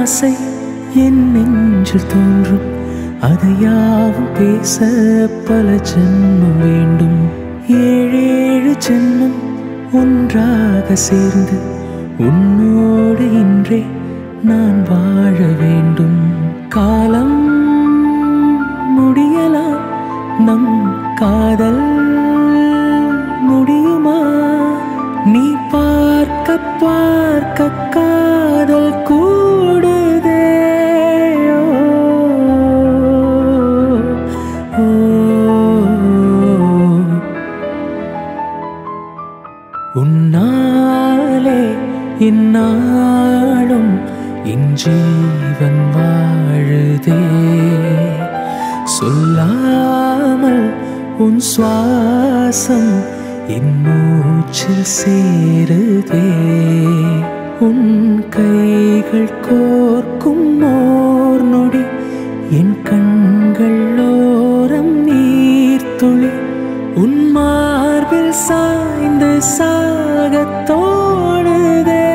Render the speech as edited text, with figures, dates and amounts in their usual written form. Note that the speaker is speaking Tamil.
ஆசை என் நெஞ்சில் தோன்றும் அதையாவும் பேச பல ஜென்மம் வேண்டும் ஏழேழு ஜென்மம் ஒன்றாக சேர்ந்து உன்னோடு இன்றே நான் வாழ வேண்டும் காலம் முடியலாம் நம் காதல் முடியுமா நீ பார்க்க பார்க்க காதல் கூடுதே உன்னாலே இந்நாளும் என் ஜீவன் வாழுதே சொல்லாமல் உன் சுவாசம் என் மூச்சில் சேருதே உன் கைகள் கோர்க்கும் ஓர் நொடி என் கண்கள் ஓரம் நீர்த்துளி உன் மார்பில் சாய்ந்து சாகத் தோணுதே